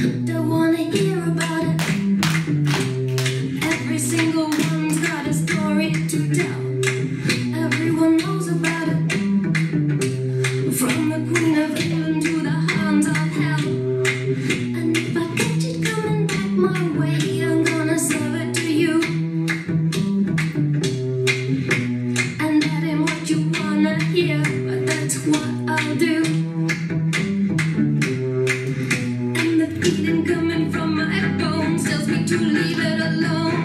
Don't wanna hear about it. Every single one's got a story to tell. Everyone knows about it. From the Queen of England to the hounds of hell. And if I catch it coming back my way, I'm gonna serve it to you. And that ain't what you wanna hear, but that's what I'll do. And the feeling coming from my bones tells me to leave it alone.